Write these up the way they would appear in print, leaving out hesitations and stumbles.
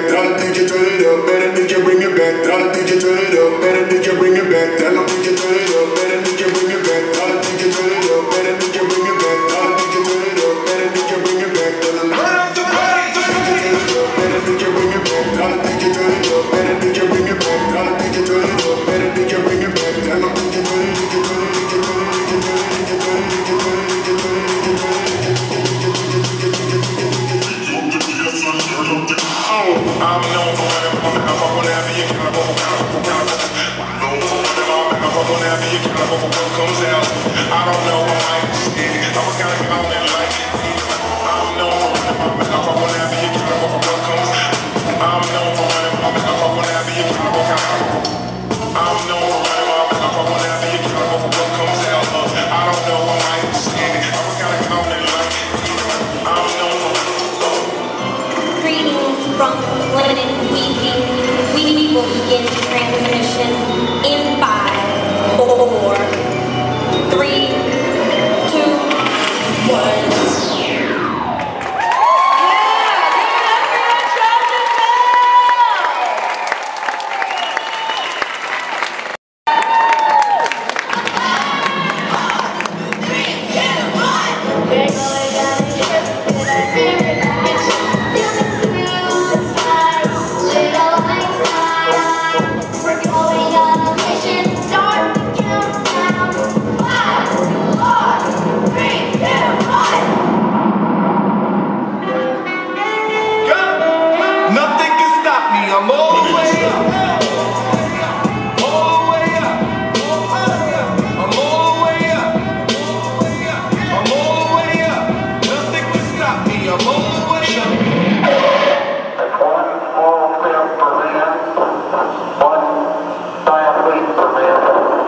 Tell the DJ turn it up, better DJ bring it back. Tell the DJ turn it up, better DJ bring it back. Tell the DJ turn it up, better DJ bring it back. Tell the DJ turn it up, better DJ bring it back. Tell the DJ turn it up, better DJ bring it back. Tell the better DJ bring it back. Tell the DJ turn it up, better DJ bring it back. Tell the DJ turn it up, better DJ bring it back. Tell the DJ turn it, DJ turn it, DJ turn it, DJ turn it, DJ turn it, DJ turn it, DJ turn it, DJ turn it. I'm known for whatever I'm out for, whatever you can, I go for count. Known for whatever I'm out for, whatever you can, I go for what comes out. I don't know what I understand. I was kinda out and like it. I'm known for whatever I'm out for, whatever you can, I go for what comes out. I'm known for whatever I'm out for, whatever you can, I go for count. I'm known for whatever I'm out for, whatever you can, I go for what comes out. I don't know what I understand. I was kinda out and like it. I'm known for Greetings from Linen Weaving. We will begin transmission in 5, 4, 3, 2, 1. I'm all the way up. All the way up. I'm all the way up. I'm all the way up. Nothing can stop me. I'm all the way up. That's one small step for man, one giant leap for man.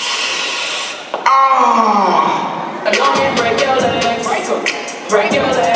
Break your legs, break your legs.